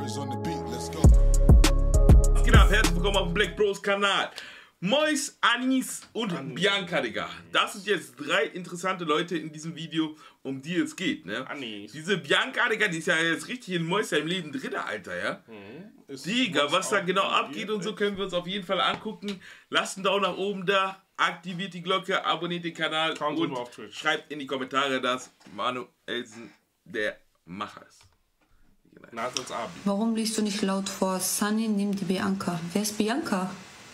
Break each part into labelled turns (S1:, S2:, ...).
S1: Was geht ab? Herzlich willkommen auf dem Black Bros Kanal. Mois, Anis und Bianca, Digga. Das sind jetzt drei interessante Leute in diesem Video, um die es geht, ne?
S2: Anis.
S1: Diese Bianca, Digga, die ist ja jetzt richtig in Mois im Leben drin, Alter, ja? Digga, was da genau abgeht und so, können wir uns auf jeden Fall angucken. Lasst einen Daumen nach oben da, aktiviert die Glocke, abonniert den Kanal und
S2: auf Twitch.
S1: schreibt in die Kommentare, dass Manuelsen der Macher ist.
S2: Nasels Abi.
S3: Warum liest du nicht laut vor? Sunny, nimm die Bianca. Wer ist Bianca?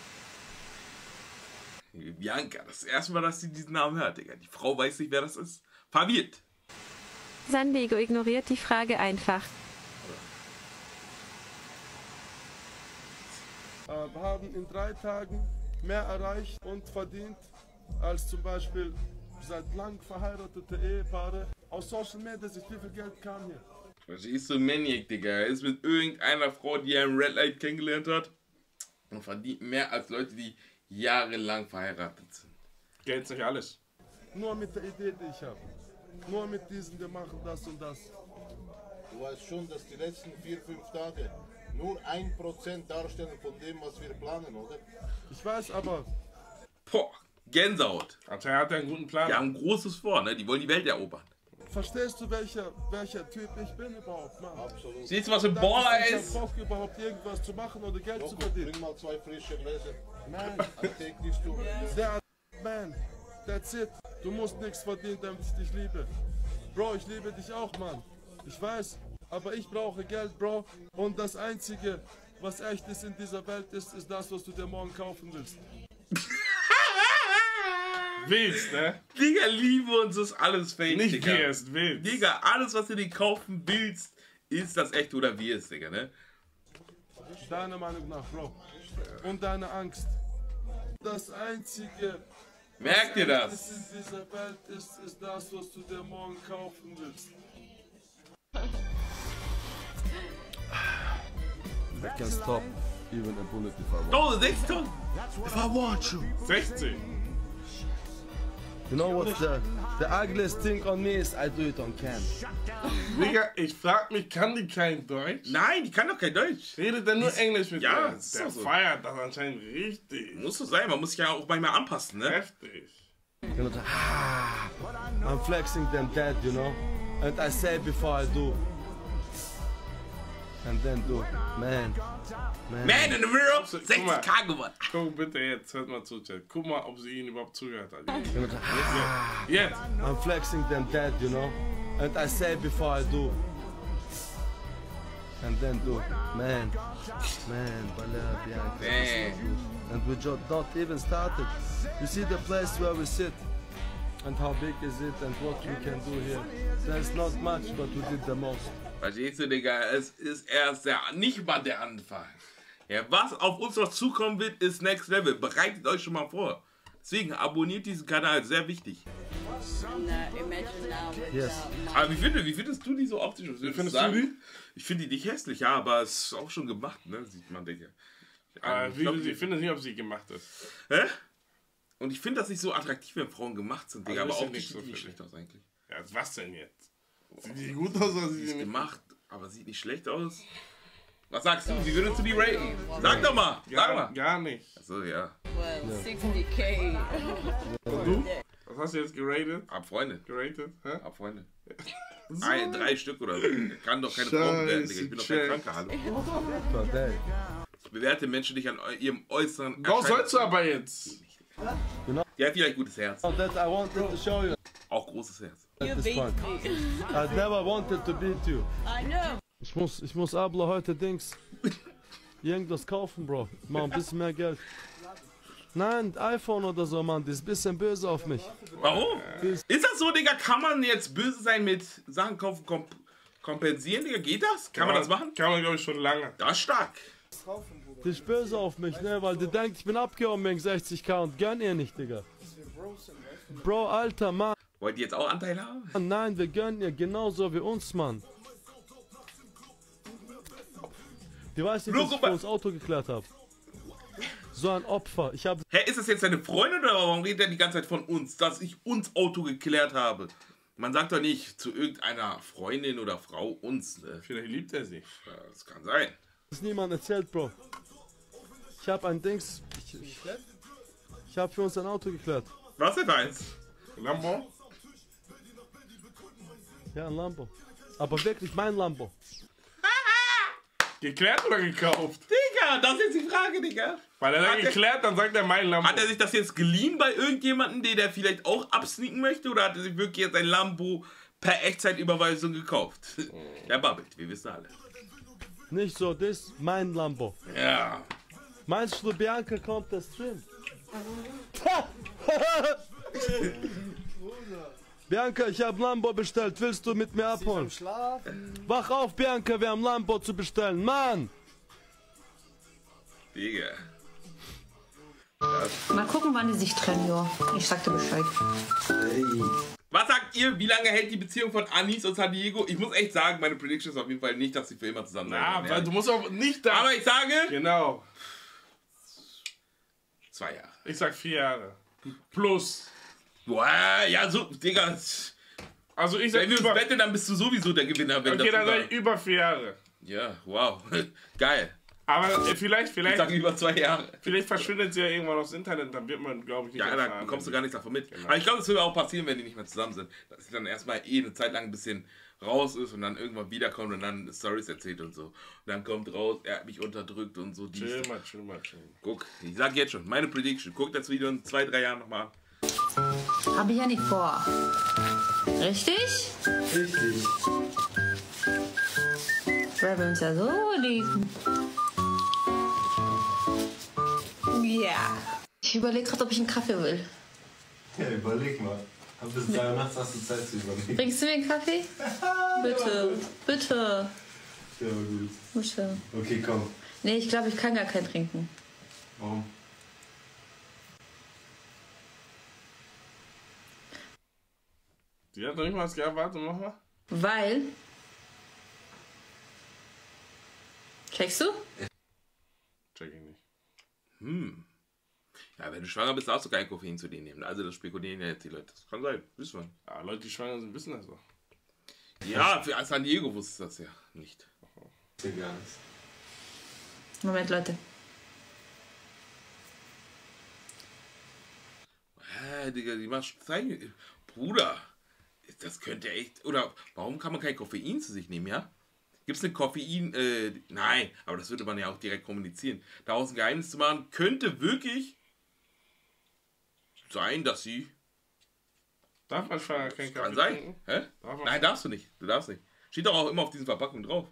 S1: Bianca, das erste Mal, dass sie diesen Namen hört, Digga. Die Frau weiß nicht, wer das ist. Verwirrt.
S4: San Diego ignoriert die Frage einfach.
S5: Wir haben in 3 Tagen mehr erreicht und verdient als zum Beispiel seit lang verheiratete Ehepaare. Aus Social Media sich wie viel Geld kam hier.
S1: Das ist so ein Maniac, Digga. Er ist mit irgendeiner Frau, die er im Red Light kennengelernt hat und verdient mehr als Leute, die jahrelang verheiratet sind.
S2: Geld ist nicht alles.
S5: Nur mit der Idee, die ich habe. Nur mit diesem, wir machen das und das.
S6: Du weißt schon, dass die letzten 4-5 Tage nur 1% darstellen von dem, was wir planen, oder?
S5: Ich weiß aber,
S1: Boah, Gänsehaut.
S2: Also er hat einen guten Plan.
S1: Die haben Großes vor, ne? Die wollen die Welt erobern.
S5: verstehst du, welcher Typ ich bin überhaupt, Mann?
S6: Absolut.
S1: Siehst du, was ein Baller
S5: Ich
S1: ist?
S5: hab Bock überhaupt irgendwas zu machen oder Geld zu
S6: Loco,
S5: verdienen.
S6: bring mal 2 frische Gläser.
S5: Nein,
S6: Täglich du.
S5: der Man, that's it. Du musst nichts verdienen, damit ich dich liebe. Bro, ich liebe dich auch, Mann. Ich weiß, aber ich brauche Geld, Bro. Und das Einzige, was echt ist in dieser Welt, ist das, was du dir morgen kaufen willst.
S2: Willst, ne?
S1: Digga, Liebe und so ist alles fake,
S2: Nicht
S1: Digga.
S2: wirst, willst.
S1: Digga, alles, was du dir kaufen willst, ist das echt oder wie es, Digga, ne?
S5: Deiner Meinung nach, Bro. Und deine Angst. Das Einzige,
S1: Merkt ihr das?
S5: was in dieser Welt ist das, was du dir morgen kaufen willst.
S7: I can stop even a bullet if I want.
S1: Oh, 6 Tonnen!
S7: If I want you.
S2: 60.
S7: You know what's the ugliest thing on me is I do it on cam.
S2: Digga, ich frag mich, kann die kein Deutsch?
S1: Nein, die kann doch kein Deutsch.
S2: Redet der nur Englisch mit
S1: Ja,
S2: dir?
S1: ist
S2: Der
S1: doch so.
S2: feiert das anscheinend richtig.
S1: Muss so sein, man muss sich ja auch manchmal anpassen, ne?
S2: Heftig.
S7: You know, I'm flexing them dead, you know. And I say before I do. And then do. Man.
S1: Man in the mirror,
S2: Guck mal.
S1: 60k gewonnen.
S2: Guck bitte jetzt, hört mal zu, Chat. Guck mal, ob sie ihn überhaupt zugehört hat.
S7: You know,
S2: Jetzt.
S7: I'm flexing them dead, you know. And I say before I do. And then do. Man. Bala, Bianca.
S1: Man.
S7: And we just not even started. You see the place where we sit and how big is it and what we can do here. There's not much, but we did the most.
S1: Verstehst du, Digga? Es ist erst nicht mal der Anfang. Ja, was auf uns noch zukommen wird, ist Next Level. Bereitet euch schon mal vor. Deswegen abonniert diesen Kanal, sehr wichtig.
S7: Yes.
S1: Aber wie findest du die so optisch? Wie
S2: findest du die?
S1: Ich finde die nicht hässlich, ja, aber es ist auch schon gemacht, ne? Sieht man, Digga.
S2: Ich finde nicht, ob sie gemacht ist.
S1: Hä? Und ich finde das nicht so attraktiv, wenn Frauen gemacht sind, Digga.
S2: Also
S1: Aber
S2: ist ja
S1: auch
S2: nicht
S1: die
S2: so
S1: sieht nicht
S2: für
S1: schlecht aus eigentlich.
S2: Ja, was denn jetzt? Sieht die gut aus oder
S1: Die
S2: sieht
S1: ist
S2: die nicht?
S1: gemacht, aber sieht nicht schlecht aus. Was sagst du? Wie würdest du die raten? Sag doch mal! Sag mal!
S2: Gar nicht.
S1: Achso, ja.
S8: Well, 60K.
S2: Und du? Was hast du jetzt geratet?
S1: Ab Freunde.
S2: Geratet? Hä?
S1: Ab Freunde. 3 Stück oder so. Kann doch keine Frau bewerten, Digga. Ich bin doch kein
S2: Scheiße,
S1: Kranker, hallo.
S7: Per day.
S1: Ich bewerte Menschen nicht an ihrem äußeren
S2: Doch, sollst du aber jetzt.
S1: Die hat vielleicht gutes Herz.
S7: That I wanted to show you
S1: Auch großes Herz.
S8: You
S7: at this
S8: beat
S7: point.
S8: me.
S7: I never wanted to beat you.
S8: I know.
S7: Ich muss Abla heute Dings irgendwas kaufen, Bro. Mal ein bisschen mehr Geld. Nein, iPhone oder so, Mann. Die ist ein bisschen böse auf mich.
S1: Warum? Ist das so, Digga? Kann man jetzt böse sein mit Sachen kaufen, kompensieren, Digga? Geht das? Kann man das machen?
S2: Kann man, glaube ich, schon lange.
S1: Das ist stark.
S7: Die ist böse auf mich, ne? Weil die denkt, ich bin abgehauen wegen 60k und gönn ihr nicht, Digga. Bro, Alter, Mann.
S1: Wollt ihr jetzt auch Anteil haben?
S7: Nein, wir gönnen ihr genauso wie uns, Mann. Die weiß nicht, dass ich für uns Auto geklärt habe. So ein Opfer. Ich habe.
S1: Hä, ist das jetzt deine Freundin oder warum redet er die ganze Zeit von uns, dass ich uns Auto geklärt habe? Man sagt doch nicht zu irgendeiner Freundin oder Frau uns, ne?
S2: Vielleicht liebt er sie.
S1: Ja, das kann sein.
S7: Das ist niemand erzählt, Bro. Ich habe ein Dings. Ich habe für uns ein Auto geklärt.
S1: Was denn eins?
S2: Lambo?
S7: Ja, ein Lambo. Aber wirklich mein Lambo.
S2: Geklärt oder gekauft?
S1: Digga, das ist jetzt die Frage, Digga.
S2: Weil er sagt geklärt, dann sagt er mein Lambo.
S1: Hat er sich das jetzt geliehen bei irgendjemandem, den der vielleicht auch absneaken möchte? Oder hat er sich wirklich jetzt ein Lambo per Echtzeitüberweisung gekauft? Er babbelt, wir wissen alle.
S7: Nicht so, das ist mein Lambo.
S1: Ja.
S7: Meinst du, Bianca kommt der Stream? Bianca, ich habe Lambo bestellt. Willst du mit mir abholen? Wach auf, Bianca, wir haben Lambo zu bestellen. Mann!
S1: Digga.
S3: Mal gucken, wann die sich trennen, ja. Ich sag dir Bescheid.
S1: Was sagt ihr, wie lange hält die Beziehung von Anis und San Diego? Ich muss echt sagen, meine Prediction ist auf jeden Fall nicht, dass sie für immer zusammen sein
S2: Ja,
S1: werden.
S2: weil du musst auch nicht da.
S1: Aber ich sage...
S2: Genau.
S1: 2 Jahre.
S2: Ich sag 4 Jahre. Plus.
S1: Boah, ja, so, Digga.
S2: Also ich sag
S1: Wenn wir uns wetten, dann bist du sowieso der Gewinner. Wenn
S2: okay,
S1: das
S2: dann sag ich über 4 Jahre.
S1: Ja, wow. Geil.
S2: Aber vielleicht.
S1: Ich sag über 2 Jahre.
S2: Vielleicht verschwindet sie ja irgendwann aufs Internet, dann wird man, glaube ich, nicht
S1: Ja, da bekommst du gar nichts davon mit. Genau. Aber ich glaube, das würde auch passieren, wenn die nicht mehr zusammen sind. Dass sie dann erstmal eine Zeit lang ein bisschen raus ist und dann irgendwann wiederkommt und dann Storys erzählt und so. Und dann kommt raus, er hat mich unterdrückt und so.
S2: Chill mal.
S1: Guck, ich sag jetzt schon, meine Prediction. Guck das Video in 2-3 Jahren nochmal an.
S3: Hab ich ja nicht vor. Richtig?
S6: Richtig.
S3: Weil wir uns ja so lesen. Ja. Ich überlege gerade, ob ich einen Kaffee will.
S6: Ja, überleg mal. Bis 3 Uhr nachts hast du Zeit zu überlegen.
S3: Bringst du mir einen Kaffee? Bitte. Bitte.
S6: Ja, gut.
S3: Bitte.
S6: Okay, komm.
S3: Nee, ich glaube, ich kann gar keinen trinken.
S6: Warum?
S2: Die hat noch nicht mal was gehabt, warte, mach mal.
S3: Weil. Checkst du?
S2: Check ich nicht.
S1: Ja, wenn du schwanger bist, darfst du kein Koffein zu dir nehmen. Also das spekulieren ja jetzt die Leute. Das kann sein, wissen wir.
S2: Ja, Leute, die schwanger sind, wissen das doch.
S1: Ja, für San Diego wusste das ja nicht.
S6: Gar nichts.
S3: Moment, Leute.
S1: Digga, die macht zeigen. Bruder, das könnte echt. Oder warum kann man kein Koffein zu sich nehmen, ja? Gibt es eine Koffein? Nein, aber das würde man ja auch direkt kommunizieren. Daraus ein Geheimnis zu machen, könnte wirklich sein, dass sie.
S2: Darf man schwanger kein Kaffee
S1: Kann sein.
S2: trinken?
S1: Hä? Nein, darfst du nicht. Du darfst nicht. Steht doch auch immer auf diesen Verpackungen drauf.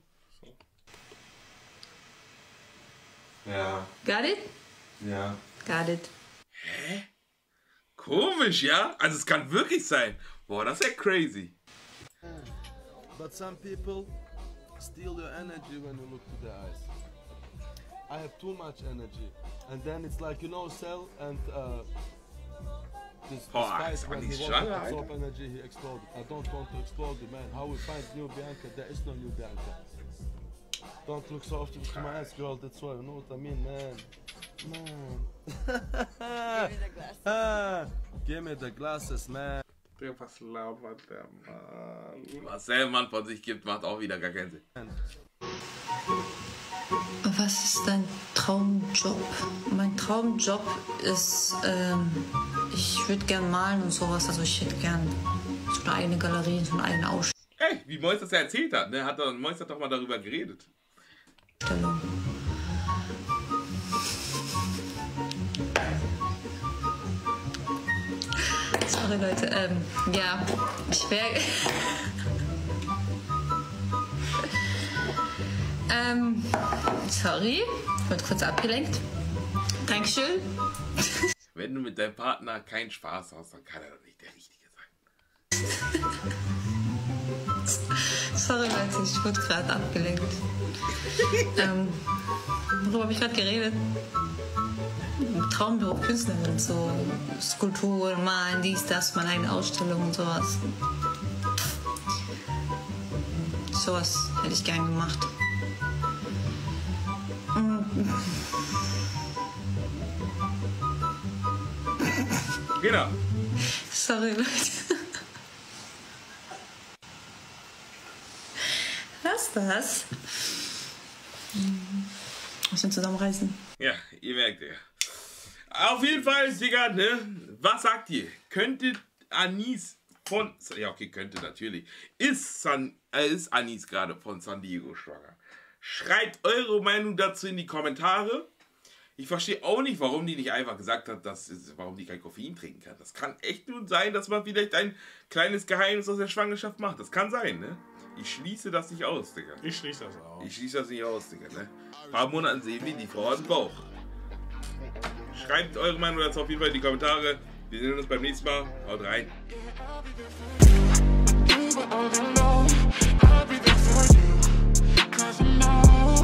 S6: Ja.
S3: Got it?
S6: Ja.
S3: Got it.
S1: Hä? Komisch, ja? Also es kann wirklich sein. Boah, das ist ja crazy.
S7: But some people steal your energy when you look to their eyes. I have too much energy. And then it's like, you know, Cell and this
S1: Boah,
S7: fight
S1: ist
S7: when
S1: Andi
S7: he wanted
S1: schwanger,
S7: to
S1: Alter.
S7: absorb energy, he exploded. I don't want to explode, man. How we find new Bianca? There is no new Bianca. Don't look so often to my eyes, girl. That's why, you know what I mean, man. Man. Give me the glasses, man.
S2: Der, was labert der Mann?
S1: Was der Mann von sich gibt, macht auch wieder gar keinen Sinn.
S3: Was ist dein Traumjob? Mein Traumjob ist, ich würde gern malen und sowas. Also ich hätte gern so eine eigene Galerie, so eine eigene Ausstellung.
S1: Ey, wie Mois das ja erzählt hat, ne? Mois hat doch mal darüber geredet.
S3: Sorry Leute, ja, ich wäre... sorry, ich wurde kurz abgelenkt. Dankeschön.
S1: Wenn du mit deinem Partner keinen Spaß hast, dann kann er doch nicht der Richtige sein.
S3: Sorry Leute, ich wurde gerade abgelenkt. Worüber habe ich gerade geredet? Traumberuf Künstlerin, so Skulpturen, malen, dies, das, meine eigene Ausstellung und sowas. Sowas hätte ich gern gemacht.
S1: Genau.
S3: Sorry, Leute. Was? Müssen zusammenreißen.
S1: Ja, ihr merkt ja. Auf jeden Fall, Digga, ne? Was sagt ihr? Könnte Anis von... Ja, okay, könnte natürlich. Ist Anis gerade von San Diego schwanger? Schreibt eure Meinung dazu in die Kommentare. Ich verstehe auch nicht, warum die nicht einfach gesagt hat, warum die kein Koffein trinken kann. Das kann echt nur sein, dass man vielleicht ein kleines Geheimnis aus der Schwangerschaft macht. Das kann sein, ne? Ich schließe das nicht aus, Digga.
S2: Ich schließe das aus.
S1: Ich schließe das nicht aus, Digga, ne? Ein paar Monaten sehen wir die Frau aus dem Bauch. Schreibt eure Meinung dazu auf jeden Fall in die Kommentare. Wir sehen uns beim nächsten Mal. Haut rein.
S9: I'll be there for you, 'cause I know